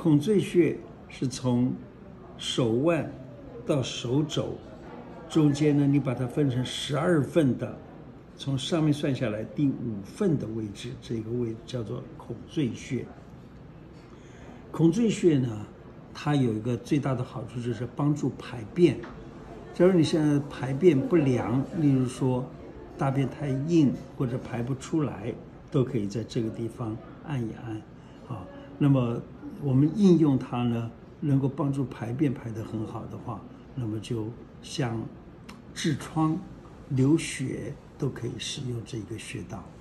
孔最穴是从手腕到手肘中间呢，你把它分成12份的，从上面算下来第5份的位置，这个位置叫做孔最穴。孔最穴呢，它有一个最大的好处就是帮助排便。假如你现在排便不良，例如说大便太硬或者排不出来，都可以在这个地方按一按。好，那么我们应用它呢，能够帮助排便排得很好的话，那么就像痔疮、流血都可以使用这个穴道。